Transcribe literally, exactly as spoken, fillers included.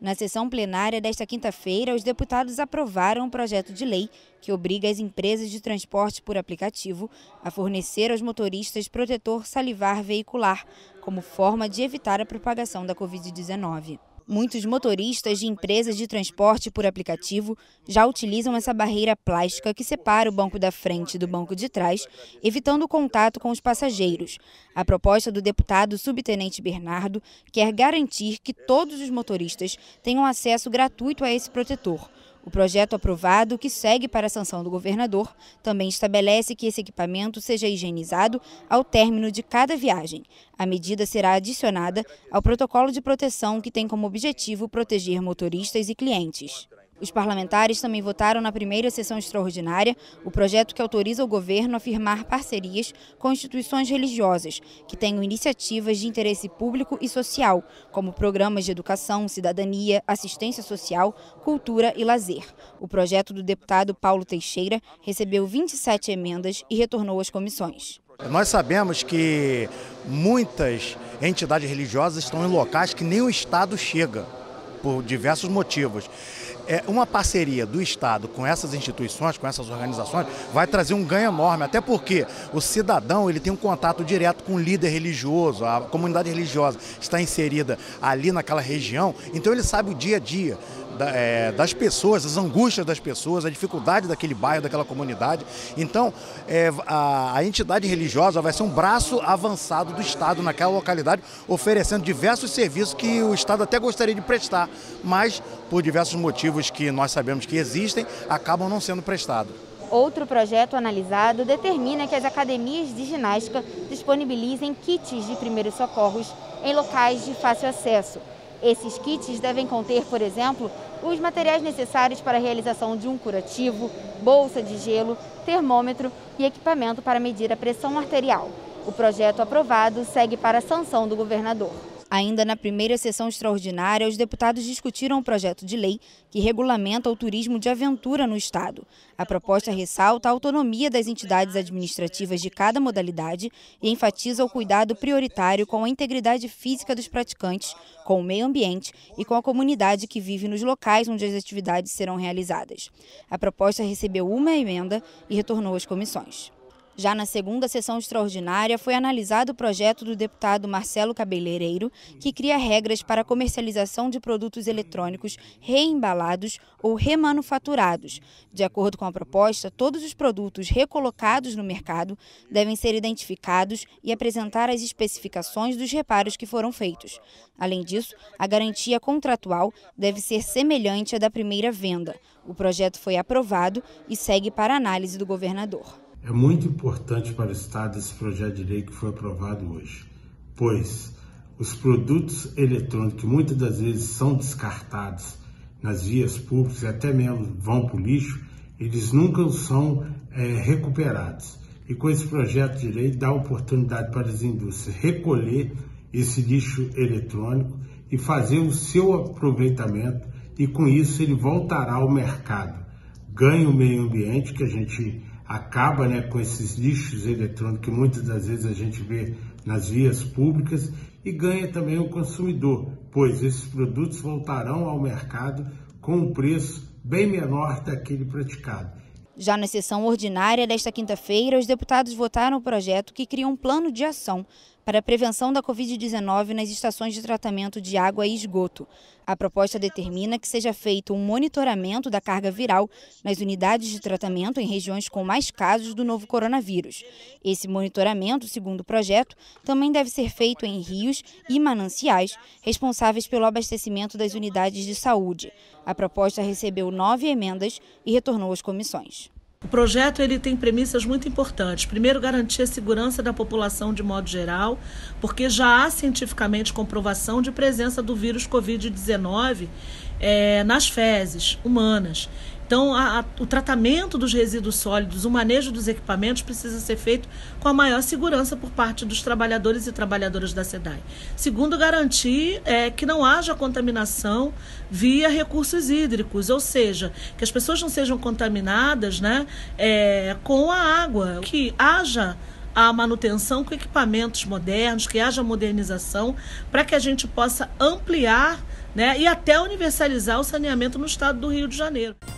Na sessão plenária desta quinta-feira, os deputados aprovaram um projeto de lei que obriga as empresas de transporte por aplicativo a fornecer aos motoristas protetor salivar veicular, como forma de evitar a propagação da covid dezenove. Muitos motoristas de empresas de transporte por aplicativo já utilizam essa barreira plástica que separa o banco da frente do banco de trás, evitando o contato com os passageiros. A proposta do deputado subtenente Bernardo quer garantir que todos os motoristas tenham acesso gratuito a esse protetor. O projeto aprovado, que segue para a sanção do governador, também estabelece que esse equipamento seja higienizado ao término de cada viagem. A medida será adicionada ao protocolo de proteção que tem como objetivo proteger motoristas e clientes. Os parlamentares também votaram na primeira sessão extraordinária o projeto que autoriza o governo a firmar parcerias com instituições religiosas que tenham iniciativas de interesse público e social, como programas de educação, cidadania, assistência social, cultura e lazer. O projeto do deputado Paulo Teixeira recebeu vinte e sete emendas e retornou às comissões. Nós sabemos que muitas entidades religiosas estão em locais que nem o Estado chega, por diversos motivos. É, uma parceria do Estado com essas instituições, com essas organizações, vai trazer um ganho enorme, até porque o cidadão ele tem um contato direto com o líder religioso, a comunidade religiosa está inserida ali naquela região, então ele sabe o dia a dia da, é, das pessoas, as angústias das pessoas, a dificuldade daquele bairro, daquela comunidade. Então, é, a, a entidade religiosa vai ser um braço avançado do Estado naquela localidade, oferecendo diversos serviços que o Estado até gostaria de prestar, mas por diversos motivos que nós sabemos que existem, acabam não sendo prestados. Outro projeto analisado determina que as academias de ginástica disponibilizem kits de primeiros socorros em locais de fácil acesso. Esses kits devem conter, por exemplo, os materiais necessários para a realização de um curativo, bolsa de gelo, termômetro e equipamento para medir a pressão arterial. O projeto aprovado segue para a sanção do governador. Ainda na primeira sessão extraordinária, os deputados discutiram o projeto de lei que regulamenta o turismo de aventura no Estado. A proposta ressalta a autonomia das entidades administrativas de cada modalidade e enfatiza o cuidado prioritário com a integridade física dos praticantes, com o meio ambiente e com a comunidade que vive nos locais onde as atividades serão realizadas. A proposta recebeu uma emenda e retornou às comissões. Já na segunda sessão extraordinária, foi analisado o projeto do deputado Marcelo Cabeleireiro, que cria regras para a comercialização de produtos eletrônicos reembalados ou remanufaturados. De acordo com a proposta, todos os produtos recolocados no mercado devem ser identificados e apresentar as especificações dos reparos que foram feitos. Além disso, a garantia contratual deve ser semelhante à da primeira venda. O projeto foi aprovado e segue para análise do governador. É muito importante para o Estado esse projeto de lei que foi aprovado hoje, pois os produtos eletrônicos, que muitas das vezes são descartados nas vias públicas e até mesmo vão para o lixo, eles nunca são é, recuperados. E com esse projeto de lei dá oportunidade para as indústrias recolher esse lixo eletrônico e fazer o seu aproveitamento, e com isso ele voltará ao mercado. Ganha o meio ambiente, que a gente acaba, né, com esses lixos eletrônicos que muitas das vezes a gente vê nas vias públicas, e ganha também o consumidor, pois esses produtos voltarão ao mercado com um preço bem menor daquele praticado. Já na sessão ordinária desta quinta-feira, os deputados votaram o projeto que cria um plano de ação para a prevenção da covid dezenove nas estações de tratamento de água e esgoto. A proposta determina que seja feito um monitoramento da carga viral nas unidades de tratamento em regiões com mais casos do novo coronavírus. Esse monitoramento, segundo o projeto, também deve ser feito em rios e mananciais responsáveis pelo abastecimento das unidades de saúde. A proposta recebeu nove emendas e retornou às comissões. O projeto ele tem premissas muito importantes. Primeiro, garantir a segurança da população de modo geral, porque já há cientificamente comprovação de presença do vírus covid dezenove é, nas fezes humanas. Então, a, a, o tratamento dos resíduos sólidos, o manejo dos equipamentos precisa ser feito com a maior segurança por parte dos trabalhadores e trabalhadoras da SEDAI. Segundo, garantir é, que não haja contaminação via recursos hídricos, ou seja, que as pessoas não sejam contaminadas, né, é, com a água, que haja a manutenção com equipamentos modernos, que haja modernização, para que a gente possa ampliar, né, e até universalizar o saneamento no estado do Rio de Janeiro.